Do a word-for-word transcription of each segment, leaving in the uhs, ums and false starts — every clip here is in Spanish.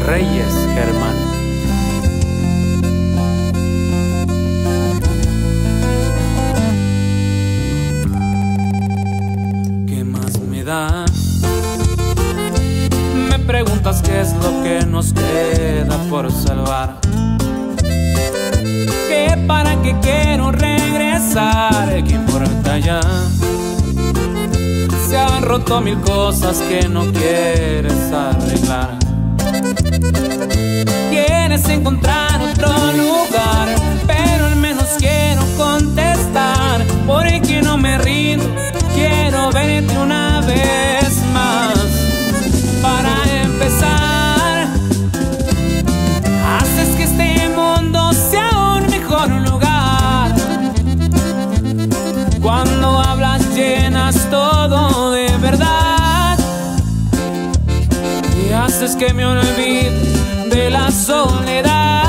Reyes Germán. ¿Qué más me da? Me preguntas qué es lo que nos queda por salvar. Que para qué quiero regresar, ¿qué importa ya? Se han roto mil cosas que no quieres arreglar. Quieres encontrar otro lugar, pero al menos quiero contestar. Porque no me rindo, quiero verte una vez más. Para empezar, haces que este mundo sea un mejor lugar. Cuando hablas llenas todo de verdad, y haces que me olvide de la soledad.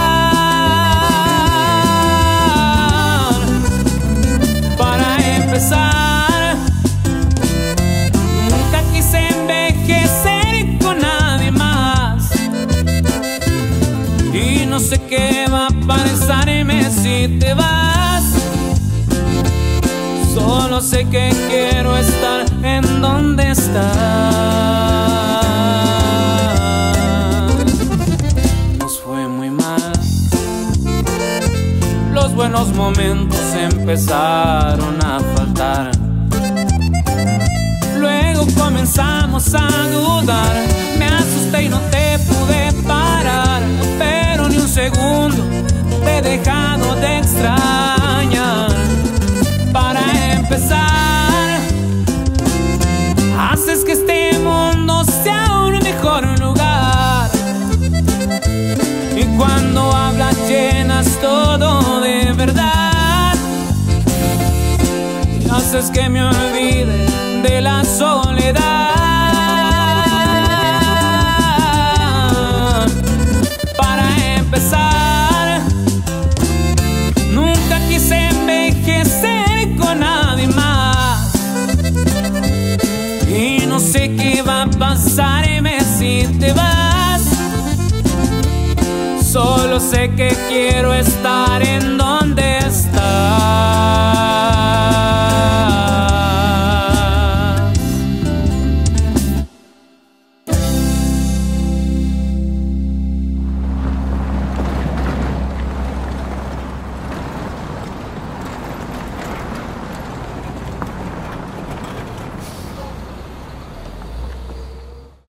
Para empezar, nunca quise envejecer con nadie más, y no sé qué va a pasarme si te vas. Solo sé que quiero estar en donde estás. Nos fue muy mal, los buenos momentos empezaron a faltar. Luego comenzamos a dudar, me asusté y no te pude parar. Pero ni un segundo te he dejado de extrañar. Para empezar, haces que este mundo sea un mejor lugar. Y cuando hablas llenas todo de verdad, y haces que me olvide de la soledad. Para empezar, nunca quise envejecer con nadie más, y no sé qué va a pasarme si te vas. Solo sé que quiero estar